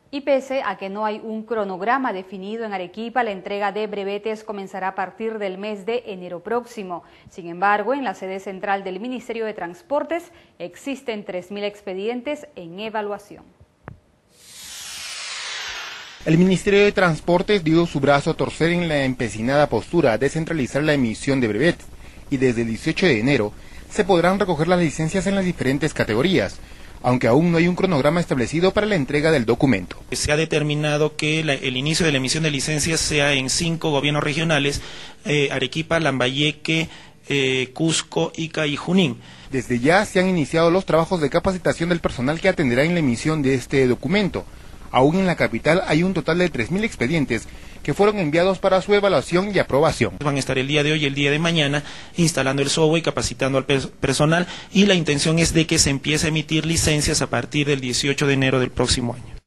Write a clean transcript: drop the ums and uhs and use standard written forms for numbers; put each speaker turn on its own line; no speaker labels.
Y pese a que no hay un cronograma definido en Arequipa, la entrega de brevetes comenzará a partir del mes de enero próximo. Sin embargo, en la sede central del Ministerio de Transportes existen 3.000 expedientes en evaluación.
El Ministerio de Transportes dio su brazo a torcer en la empecinada postura de centralizar la emisión de brevetes y desde el 18 de enero se podrán recoger las licencias en las diferentes categorías, aunque aún no hay un cronograma establecido para la entrega del documento.
Se ha determinado que el inicio de la emisión de licencias sea en 5 gobiernos regionales, Arequipa, Lambayeque, Cusco, Ica y Junín.
Desde ya se han iniciado los trabajos de capacitación del personal que atenderá en la emisión de este documento. Aún en la capital hay un total de 3.000 expedientes que fueron enviados para su evaluación y aprobación.
Van a estar el día de hoy y el día de mañana instalando el software y capacitando al personal, y la intención es de que se empiece a emitir licencias a partir del 18 de enero del próximo año.